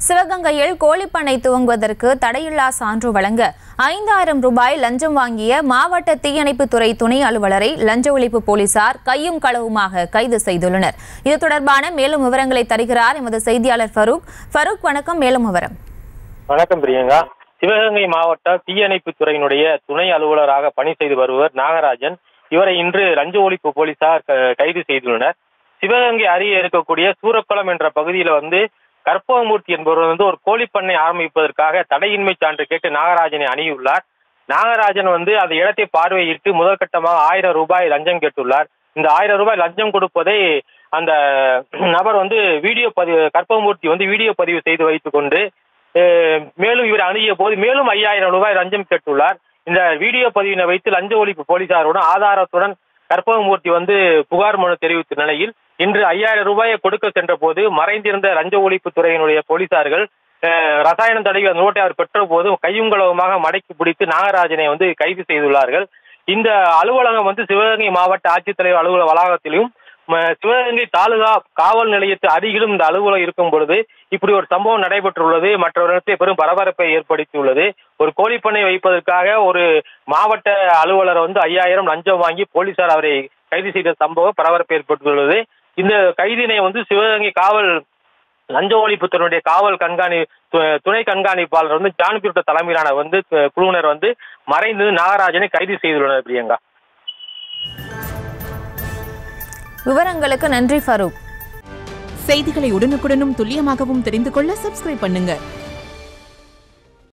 சிவகங்கையில் கோழிப்பண்ணை துவங்குவதற்கு தடையில்லா சான்று வழங்க 5000 ரூபாய் லஞ்சம் வாங்கிய மாவட்ட தீயணைப்புத்துறை துணை அலுவலரை லஞ்ச ஒழிப்பு போலீசார் கையும் களவுமாக கைது செய்துள்ளனர். இது தொடர்பான மேலும் விவரங்களை தருகிறார் எமது செய்தியாளர் ஃபரூக். வணக்கம். மேலும் விவரம். வணக்கம் பிரியங்கா. சிவகங்கை மாவட்ட தீயணைப்புத்துறையினுடைய துணை அலுவலராக பணி செய்து வருவர் நாகராஜன். இவரை இன்று லஞ்ச ஒழிப்பு போலீசார் கைது செய்துள்ளனர். சிவகங்கை அருகே இருக்கக்கூடிய சூரக்குளம் என்ற பகுதியில் கற்பகமூர்த்தி என்பவர் ஒரு கோழிப்பண்ணை ஆரம்பிப்பதற்காக தடையின்மை சான்று கேட்டு நாகராஜனை அணுகியுள்ளார். நாகராஜன் அந்த இடத்தை பார்வையிட்டு முதல் கட்டமாக 1000 ரூபாய் லஞ்சம் கேட்டுள்ளார். இந்த 1000 ரூபாய் லஞ்சம் கொடுப்பதை அந்த நபர் வீடியோ பதிவு கற்பகமூர்த்தி வீடியோ பதிவு செய்து வைத்துக் கொண்டு மேலும் இவர் அணுகிய போது மேலும் 5000 ரூபாய் லஞ்சம் கேட்டுள்ளார். இந்த வீடியோ பதிவினை வைத்து லஞ்ச ஒழிப்பு போலீசாருடன் ஆதாரத்துடன் கற்பகமூர்த்தி புகார் மனு தெரிவித்த நிலையில் இன்று 5000 ரூபாயை கொடுக்க சென்ற போது மறைந்திருந்த லஞ்ச ஒழிப்பு துறையினுடைய போலீசார்கள் ரசாயனம் தடவி அந்த நோட்டை அவர் பெற்ற போது கையுங்களவுமாக மடக்கி பிடித்து நாகராஜனை கைது செய்துள்ளார்கள். இந்த அலுவலகம் சிவகங்கை மாவட்ட ஆட்சித்தலைவர் அலுவலக வளாகத்திலும் சிவகங்கை தாலுகா காவல் நிலையத்து அருகிலும் இந்த அலுவலகம் இருக்கும் பொழுது இப்படி ஒரு சம்பவம் நடைபெற்றுள்ளது. மற்றவர்களுக்கு பெரும் பரபரப்பை ஏற்படுத்தியுள்ளது. ஒரு கோழிப்பண்ணை வைப்பதற்காக ஒரு மாவட்ட அலுவலர் 5000 லஞ்சம் வாங்கி போலீசார் அவரை கைது செய்த சம்பவம் பரபரப்பை ஏற்பட்டுள்ளது. இந்த கைதினை சிவகங்கை காவல் லஞ்ச ஒழிப்புத்துறையுடைய காவல் துணை கண்காணிப்பாளர் ஜான்பியூட்ட தலைமையிலான குழுவினர் மறைந்து நாகராஜனை கைது செய்துள்ளனர். பிரியங்கா, விவரங்களுக்கு நன்றி ஃபரூக். செய்திகளை உடனுக்குடனும் துல்லியமாகவும் தெரிந்து கொள்ள சப்ஸ்கிரைப் பண்ணுங்க.